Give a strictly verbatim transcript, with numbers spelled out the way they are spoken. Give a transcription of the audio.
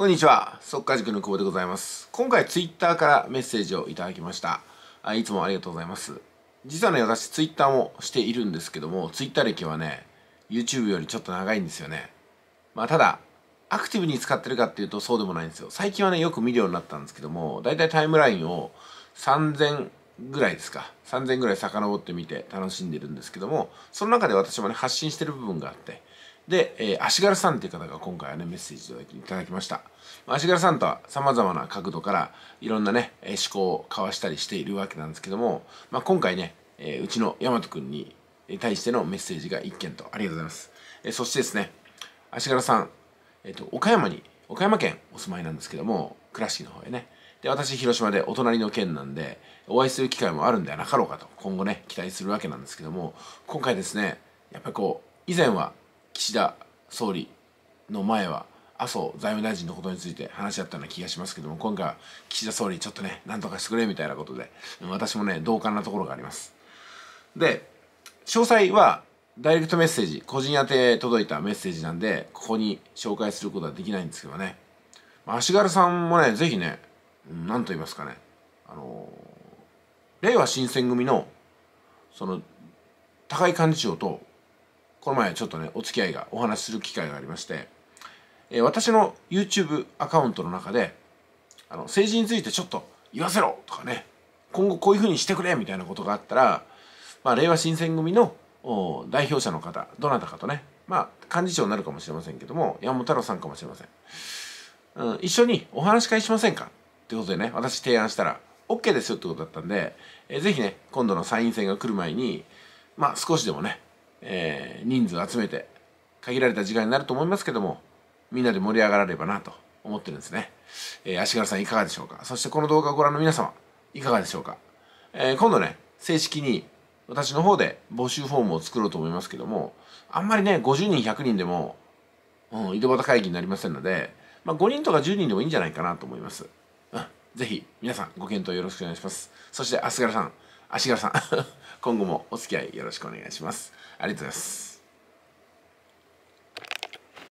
こんにちは、速稼塾の久保でございます。今回ツイッターからメッセージをいただきました。あいつもありがとうございます。実はね、私ツイッターもしているんですけども、ツイッター歴はね、YouTube よりちょっと長いんですよね。まあただ、アクティブに使ってるかっていうとそうでもないんですよ。最近はね、よく見るようになったんですけども、だいたいタイムラインをさんぜんぐらいですか。さんぜんぐらい遡ってみて楽しんでるんですけども、その中で私もね、発信してる部分があって、で、えー、足柄さんっていう方が今回はね、メッセージいただきました。足柄さんとは様々な角度からいろんなね、思考を交わしたりしているわけなんですけども、まあ、今回ね、えー、うちの大和くんに対してのメッセージが一件とありがとうございます。えー、そしてですね、足柄さん、えっと、岡山に、岡山県お住まいなんですけども、倉敷の方へね。で、私、広島でお隣の県なんで、お会いする機会もあるんではなかろうかと、今後ね、期待するわけなんですけども、今回ですね、やっぱりこう、以前は岸田総理の前は、麻生財務大臣のことについて話し合ったような気がしますけども、今回は岸田総理ちょっとね、なんとかしてくれみたいなことで、私もね、同感なところがあります。で、詳細は、ダイレクトメッセージ、個人宛て届いたメッセージなんで、ここに紹介することはできないんですけどね。足軽さんもね、ぜひね、何と言いますかね、あのー、れいわ新選組の、その、高井幹事長と、この前ちょっとね、お付き合いが、お話しする機会がありまして、えー、私の YouTube アカウントの中で、あの、政治についてちょっと言わせろとかね、今後こういうふうにしてくれみたいなことがあったら、まあ、れいわ新選組の代表者の方、どなたかとね、まあ、幹事長になるかもしれませんけども、山本太郎さんかもしれません。うん、一緒にお話し会しませんかってことでね、私提案したら、OK ですよってことだったんで、えー、ぜひね、今度の参院選が来る前に、まあ、少しでもね、えー、人数集めて、限られた時間になると思いますけども、みんなで盛り上がらればなと思ってるんですね。えー、足柄さんいかがでしょうか。そしてこの動画をご覧の皆様、いかがでしょうか。えー、今度ね、正式に私の方で募集フォームを作ろうと思いますけども、あんまりね、ごじゅうにん、ひゃくにんでも、うん、井戸端会議になりませんので、まあ、ごにんとかじゅうにんでもいいんじゃないかなと思います。うん、ぜひ、皆さんご検討よろしくお願いします。そして、足柄さん、足柄さん、今後もお付き合いよろしくお願いします。ありがとうございます。